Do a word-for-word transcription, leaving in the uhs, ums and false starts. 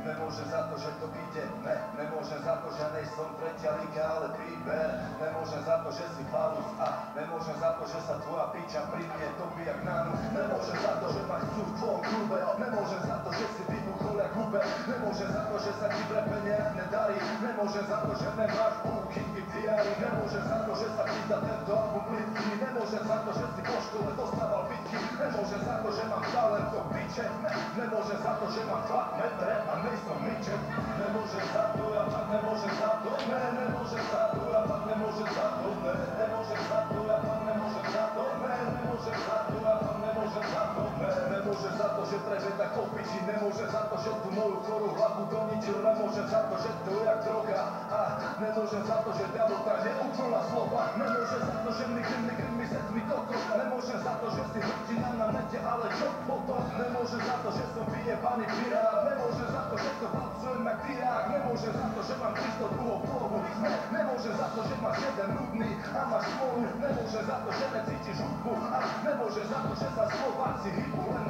Nemôže za to, že to ide, ne, nemôže za to, že nej som tretia liga, ale príber. Nemôže za to, že si falus a nemôže za to, že sa tvoja piča pri mne topí jak nanu. Nemôže za to, že ma chcú v tvojom klube, nemôže za to, že si vybuchol jak hube, nemôže za to, že sa ti v repe nejak nedarí, nemôže za to, že nemáš búky v diári, nemôže za to, že sa ti za tento album plitky, nemôže za to, že si po škole dostával bitky, nemôže za to, že mám talent do piče, ne, nemôže za to, že mám dva metre a nejsem myček, nemôže za to, ja pak nemôže za to, ne, nemôže za to, ja pak nemôže za to, ne, nemôže za to, ja pak nemôže za to, ne, nemôže za to, ja pak nemôže za to, ne, nemôže za to, že treže tak opiči, nemôže za to, že tu moju chorú hlavu doničil, nemôže za to, že to je jak droga a nemôže za to, že diabol tak neúplná slova, nemôže za to, že mi krm, mi krm, mi sec, mi koko, nemôže za to, že si hrdina na nete, ale čo potom, nemôže za to, že som vyjebaný pirát, nemôže za to, že to pracujem jak tyrák, nemôže za to, že mám tristo druhú polohu, ne, nemôže za to, že máš jeden nudný a máš smolu, nemôže za to, že necítiš hudbu a nemôže za to, že sa Slováci hýbu len